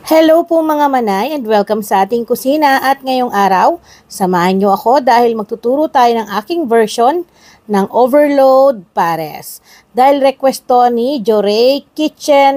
Hello po mga manay and welcome sa ating kusina at ngayong araw, samahan niyo ako dahil magtuturo tayo ng aking version ng overload pares. Dahil request to ni Joray Kitchen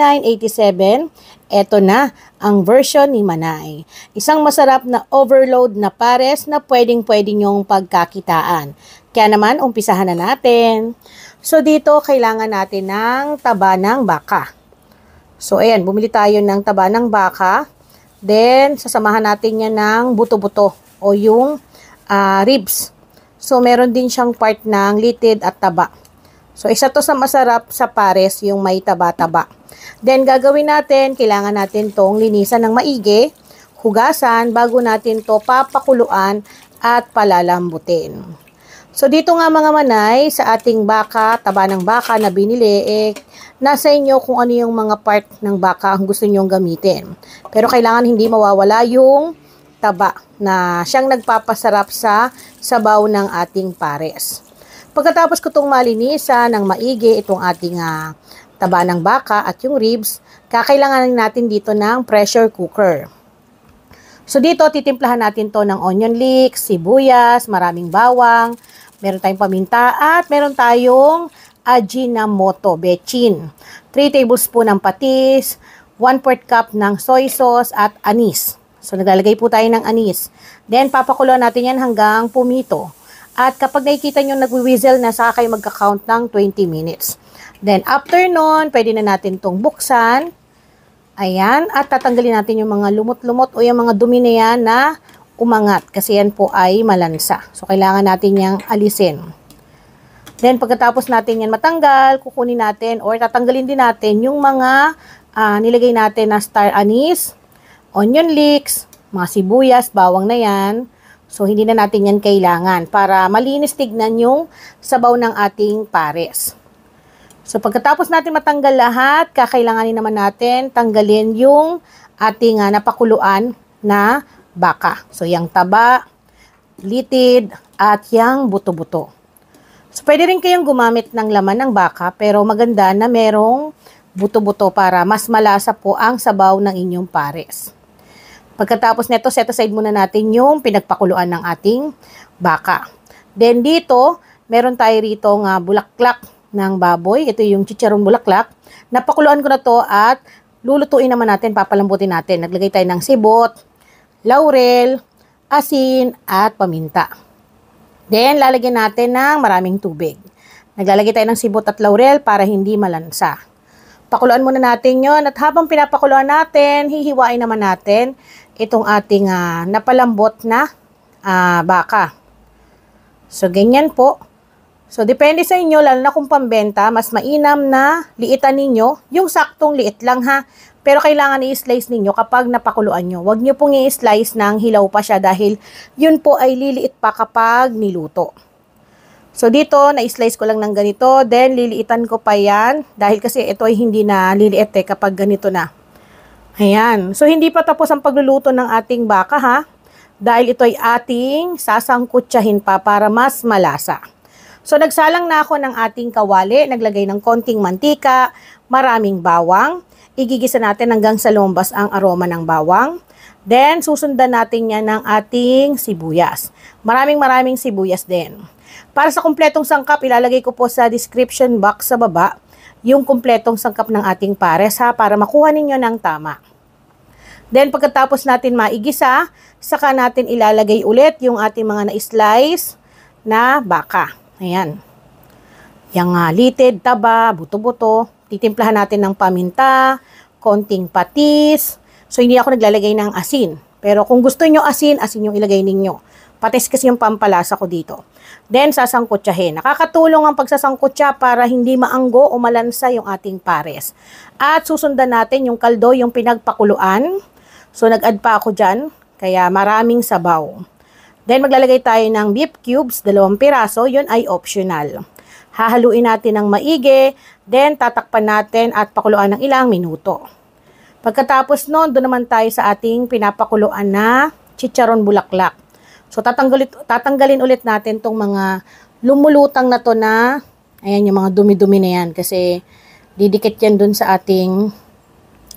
6987, eto na ang version ni Manay. Isang masarap na overload na pares na pwedeng-pwede nyong pagkakitaan. Kaya naman, umpisahan na natin. So dito, kailangan natin ng taba ng baka. So, ayan, bumili tayo ng taba ng baka. Then, sasamahan natin yan ng buto-buto o yung ribs. So, meron din siyang part ng litid at taba. So, isa to sa masarap sa pares, yung may taba-taba. Then, gagawin natin, kailangan natin tong linisan ng maigi, hugasan, bago natin to papakuluan at palalambutin. So, dito nga mga manay, sa ating baka, taba ng baka na binili, nasa inyo kung ano yung mga part ng baka ang gusto nyong gamitin. Pero kailangan hindi mawawala yung taba na siyang nagpapasarap sa sabaw ng ating pares. Pagkatapos ko itong malinisan ng maigi, itong ating taba ng baka at yung ribs, kakailangan natin dito ng pressure cooker. So, dito titimplahan natin to ng onion leeks, sibuyas, maraming bawang, meron tayong paminta at meron tayong Ajinomoto, bechin. 3 tablespoon ng patis, 1/4 cup ng soy sauce at anis. So, naglalagay po tayo ng anis. Then, papakuloan natin yan hanggang pumito. At kapag nakikita nyo nagwi-whistle na, saka kayo magka-count ng 20 minutes. Then, after nun, pwede na natin itong buksan. Ayan. At tatanggalin natin yung mga lumot-lumot o yung mga dumi na yan na umangat. Kasi yan po ay malansa. So, kailangan natin yang alisin. Then, pagkatapos natin yan matanggal, kukunin natin or tatanggalin din natin yung mga nilagay natin na star anise, onion leeks, mga sibuyas, bawang na yan. So, hindi na natin yan kailangan para malinis tignan yung sabaw ng ating pares. So, pagkatapos natin matanggal lahat, kakailanganin naman natin tanggalin yung ating napakuluan na baka. So, yung taba, litid, at yung buto-buto. So, pwede rin kayong gumamit ng laman ng baka, pero maganda na merong buto-buto para mas malasa po ang sabaw ng inyong pares. Pagkatapos nito, set aside muna natin yung pinagpakuluan ng ating baka. Then dito, meron tayo rito nga bulaklak ng baboy. Ito yung chicharon bulaklak. Napakuluan ko na to at lulutuin naman natin, papalambutin natin. Naglagay tayo ng sibot, laurel, asin, at paminta. Then, lalagyan natin ng maraming tubig. Naglalagay tayo ng sibot at laurel para hindi malansa. Pakuluan muna natin yon at habang pinapakuluan natin, hihiwain naman natin itong ating napalambot na baka. So, ganyan po. So, depende sa inyo, lalo na kung pambenta, mas mainam na liitan ninyo. Yung saktong liit lang ha. Pero kailangan i-slice ninyo kapag napakuluan nyo. Huwag nyo pong i-slice ng hilaw pa siya dahil yun po ay liliit pa kapag niluto. So, dito, na-slice ko lang ng ganito. Then, liliitan ko pa yan. Dahil kasi ito ay hindi na liliit kapag ganito na. Ayan. So, hindi pa tapos ang pagluluto ng ating baka ha. Dahil ito ay ating sasangkutsahin pa para mas malasa. So, nagsalang na ako ng ating kawali. Naglagay ng konting mantika, maraming bawang. Igigisa natin hanggang sa lumabas ang aroma ng bawang. Then, susundan natin yan ng ating sibuyas. Maraming sibuyas din. Para sa kumpletong sangkap, ilalagay ko po sa description box sa baba yung kumpletong sangkap ng ating pares ha, para makuha ninyo ng tama. Then, pagkatapos natin maigisa, saka natin ilalagay ulit yung ating mga na-slice na baka. Ayan. Yung litid, taba, buto-buto. Titimplahan natin ng paminta, konting patis. So, hindi ako naglalagay ng asin. Pero kung gusto nyo asin, asin yung ilagay ninyo. Patis kasi yung pampalasa ko dito. Then, sasangkutsahin. Nakakatulong ang pagsasangkutsa para hindi maanggo o malansa yung ating pares. At susundan natin yung kaldo, yung pinagpakuluan. So, nag-add pa ako dyan. Kaya maraming sabaw. Then, maglalagay tayo ng beef cubes, 2 piraso. Yun ay optional. Hahaluin natin ng maigi, then tatakpan natin at pakuluan ng ilang minuto. Pagkatapos nun, doon naman tayo sa ating pinapakuluan na chicharon bulaklak. So, tatanggalin ulit natin tong mga lumulutang na to na, ayan yung mga dumi-dumi na yan kasi didikit yan doon sa ating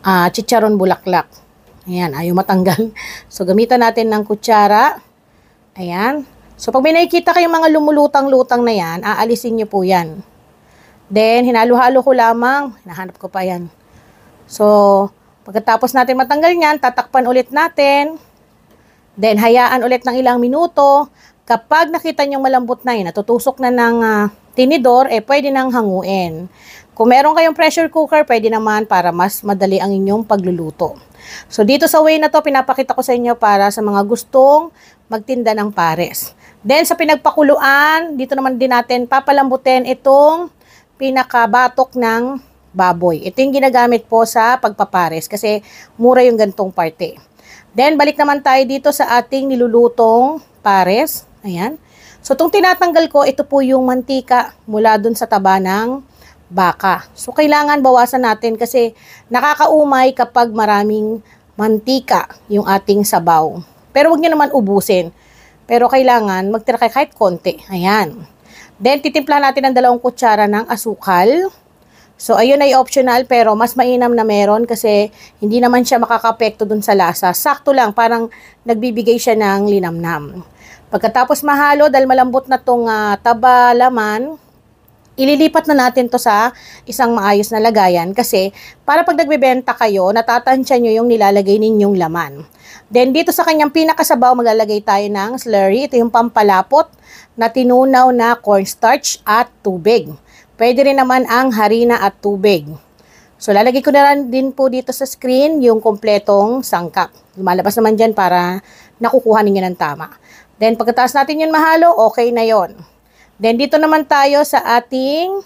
chicharon bulaklak. Ayan, ayaw matanggal. So, gamitan natin ng kutsara. Ayan. So, pag may nakikita kayong mga lumulutang-lutang na yan, aalisin nyo po yan. Then, hinalo-halo ko lamang. Hinahanap ko pa yan. So, pagkatapos natin matanggal yan, tatakpan ulit natin. Then, hayaan ulit ng ilang minuto. Kapag nakita nyo malambot na yun, natutusok na ng tinidor, pwede nang hanguin. Kung meron kayong pressure cooker, pwede naman para mas madali ang inyong pagluluto. So, dito sa way na to, pinapakita ko sa inyo para sa mga gustong magtinda ng pares. Then, sa pinagpakuluan, dito naman din natin papalambutin itong pinakabatok ng baboy. Ito yung ginagamit po sa pagpapares kasi mura yung gantong parte. Then, balik naman tayo dito sa ating nilulutong pares. Ayan. So, itong tinatanggal ko, ito po yung mantika mula dun sa taba ng baka. So, kailangan bawasan natin kasi nakakaumay kapag maraming mantika yung ating sabaw. Pero wag nyo naman ubusin. Pero kailangan magtira kayo kahit konti. Ayan. Then, titimpla natin ng 2 kutsara ng asukal. So, ayun ay optional pero mas mainam na meron kasi hindi naman siya makakapekto dun sa lasa. Sakto lang, parang nagbibigay siya ng linamnam. Pagkatapos mahalo, dahil malambot na tong taba laman, ililipat na natin to sa isang maayos na lagayan kasi para pag nagbebenta kayo, natatansya nyo yung nilalagay ninyong laman. Then dito sa kanyang pinakasabaw, maglalagay tayo ng slurry. Ito yung pampalapot na tinunaw na cornstarch at tubig. Pwede rin naman ang harina at tubig. So lalagay ko na rin din po dito sa screen yung kompletong sangkap. Lumalabas naman dyan para nakukuha ninyo ng tama. Then pagkatapos natin yun mahalo, okay na yon. Then, dito naman tayo sa ating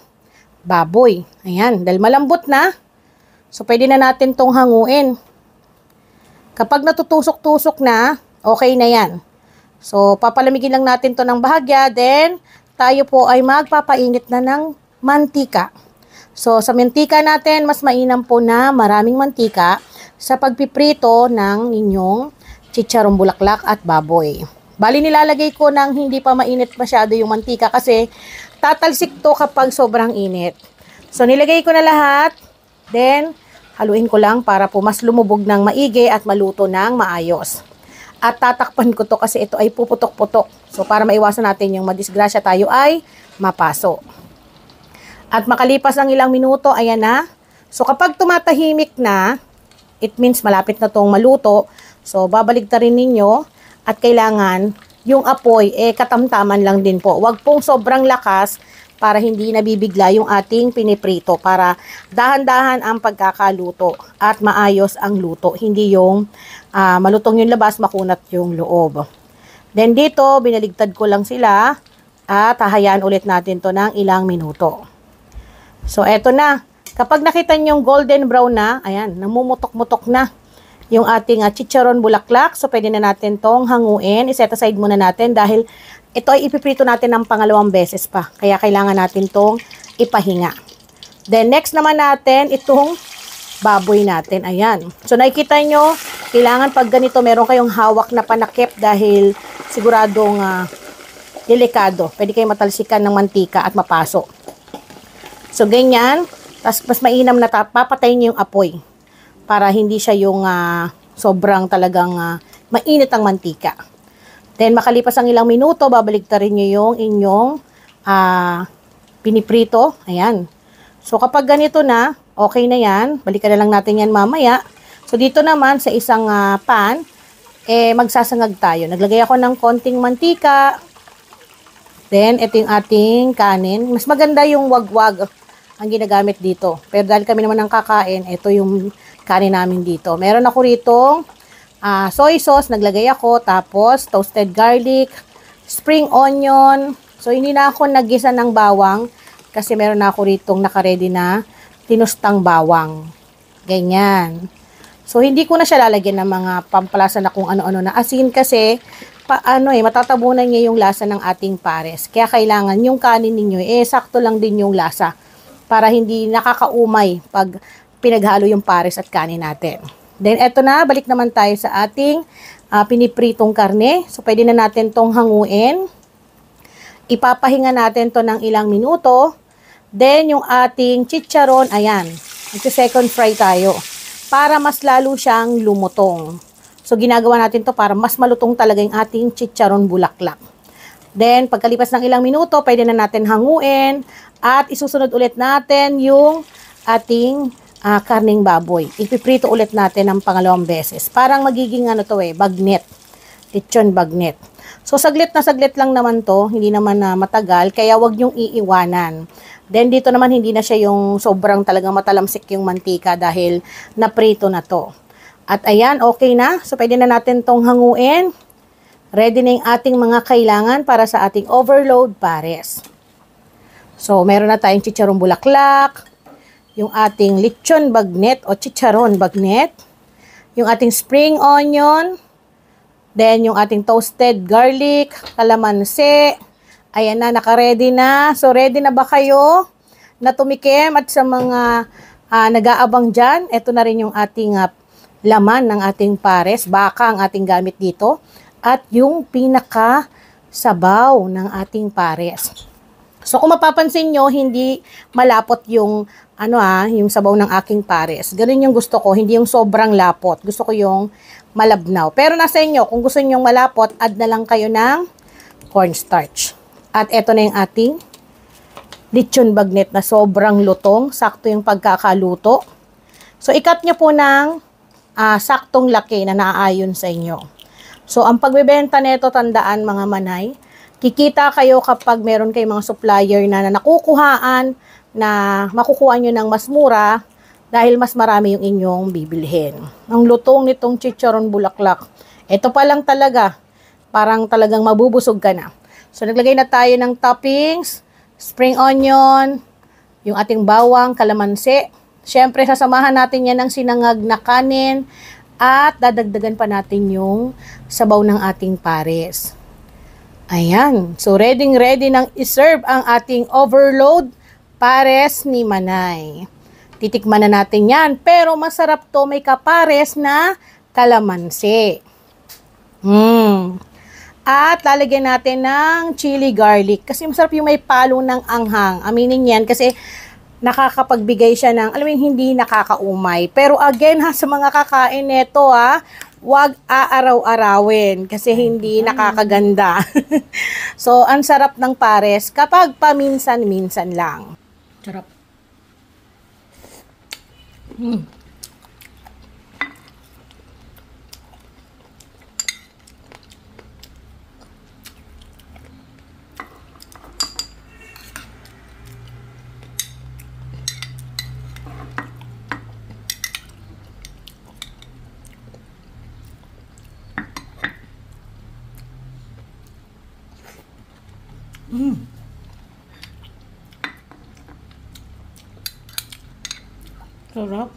baboy. Ayan, dahil malambot na. So, pwede na natin tong hanguin. Kapag natutusok-tusok na, okay na yan. So, papalamigin lang natin to ng bahagya. Then, tayo po ay magpapainit na ng mantika. So, sa mantika natin, mas mainam po na maraming mantika sa pagpiprito ng inyong chicharong bulaklak at baboy. Bali, nilalagay ko ng hindi pa mainit masyado yung mantika kasi tatalsik to kapag sobrang init. So, nilagay ko na lahat. Then, haluin ko lang para po mas lumubog ng maigi at maluto ng maayos. At tatakpan ko to kasi ito ay puputok-putok. So, para maiwasan natin yung madisgrasya tayo ay mapaso. At makalipas ang ilang minuto, ayan na. So, kapag tumatahimik na, it means malapit na tong maluto. So, babalik na rin ninyo. At kailangan yung apoy katamtaman lang din po. Huwag pong sobrang lakas para hindi nabibigla yung ating piniprito. Para dahan-dahan ang pagkakaluto at maayos ang luto. Hindi yung malutong yung labas, makunat yung loob. Then dito, binaligtad ko lang sila at hahayaan ulit natin to ng ilang minuto. So eto na. Kapag nakita nyo yung golden brown na, ayan, namumutok-mutok na yung ating chicharon bulaklak. So, pwede na natin tong hanguin. I-set aside muna natin dahil ito ay ipiprito natin ng pangalawang beses pa. Kaya kailangan natin tong ipahinga. Then, next naman natin itong baboy natin. Ayan. So, nakikita nyo, kailangan pag ganito, meron kayong hawak na panakip dahil siguradong delikado. Pwede kayong matalsikan ng mantika at mapaso. So, ganyan. Tapos, mas mainam na papatayin nyo yung apoy para hindi siya yung sobrang talagang mainit ang mantika. Then, makalipas ang ilang minuto, babaligtarin nyo yung inyong piniprito. Ayan. So, kapag ganito na, okay na yan. Balikan na lang natin yan mamaya. So, dito naman sa isang pan, magsasangag tayo. Naglagay ako ng konting mantika. Then, ito yung ating kanin. Mas maganda yung wagwag ang ginagamit dito. Pero dahil kami naman ang kakain, ito yung kanin namin dito. Meron ako ritong soy sauce, naglagay ako. Tapos, toasted garlic, spring onion. So, hindi na ako naggisa ng bawang kasi meron na ako ritong nakaredy na tinustang bawang. Ganyan. So, hindi ko na siya lalagyan ng mga pampalasa na kung ano-ano na asin kasi matatabunan niya yung lasa ng ating pares. Kaya kailangan yung kanin ninyo, sakto lang din yung lasa para hindi nakakaumay pag pinaghalo yung pares at kanin natin. Then, eto na, balik naman tayo sa ating pinipritong karne. So, pwede na natin tong hanguin. Ipapahinga natin to ng ilang minuto. Then, yung ating chicharon, ayan, ito second fry tayo. para mas lalo siyang lumutong. So, ginagawa natin to para mas malutong talaga yung ating chicharon bulaklak. Then, pagkalipas ng ilang minuto, pwede na natin hanguin at isusunod ulit natin yung ating karning baboy. Ipiprito ulit natin ng pangalawang beses. Parang magiging bagnet. Lechon bagnet. So, saglit na saglit lang naman to. Hindi naman matagal. Kaya wag nyong iiwanan. Then, dito naman hindi na siya yung sobrang talagang matalamsik yung mantika dahil naprito na to. At ayan, okay na. So, pwede na natin tong hanguin. Ready na yung ating mga kailangan para sa ating overload pares. So, meron na tayong chicharong bulaklak, yung ating lechon bagnet o chicharon bagnet, yung ating spring onion, then yung ating toasted garlic, kalamansi. Ayan na, naka-ready na. So, ready na ba kayo na tumikim? At sa mga nag-aabang dyan, ito na rin yung ating laman ng ating pares. Baka ang ating gamit dito. At yung pinaka-sabaw ng ating pares. So, kung mapapansin nyo, hindi malapot yung, yung sabaw ng aking pares. Ganun yung gusto ko, hindi yung sobrang lapot. Gusto ko yung malabnaw. Pero nasa inyo, kung gusto nyo yung malapot, add na lang kayo ng cornstarch. At eto na yung ating lechon bagnet na sobrang lutong. Sakto yung pagkakaluto. So, ikat nyo po ng saktong laki na naaayon sa inyo. So, ang pagbebenta nito, tandaan mga manay, kikita kayo kapag meron kayong mga supplier na nakukuhaan, na makukuha nyo ng mas mura dahil mas marami yung inyong bibilhin. Ang lutong nitong chicharon bulaklak. Ito pa lang talaga, parang talagang mabubusog ka na. So, naglagay na tayo ng toppings, spring onion, yung ating bawang, kalamansi. Siyempre, sasamahan natin yan ng sinangag na kanin at dadagdagan pa natin yung sabaw ng ating pares. Ayan. So, ready nang iserve ang ating overload pares ni Manay. Titikman na natin yan. Pero masarap to, may kapares na kalamansi. At lalagyan natin ng chili garlic. Kasi masarap yung may palo ng anghang. Aminin yan kasi nakakapagbigay siya ng, alam mo yung hindi nakakaumay. Pero again sa mga kakain neto wag aaraw-arawin kasi hindi nakakaganda. So, ang sarap ng pares kapag paminsan-minsan lang. Sarap. Sarap.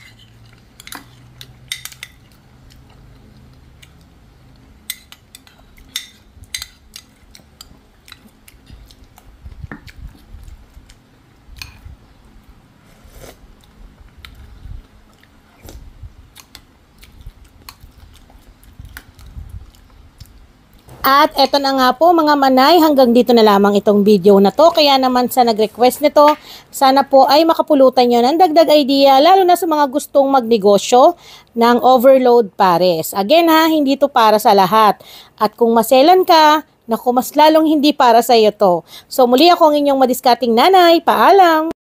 At eto na nga po mga manay, hanggang dito na lamang itong video na to. Kaya naman sa nag-request nito, sana po ay makapulutan nyo ng dagdag idea, lalo na sa mga gustong magnegosyo ng overload pares. Again hindi to para sa lahat. At kung maselan ka, naku, mas lalong hindi para sa iyo to. So muli ako ang inyong madiscarding nanay, paalam!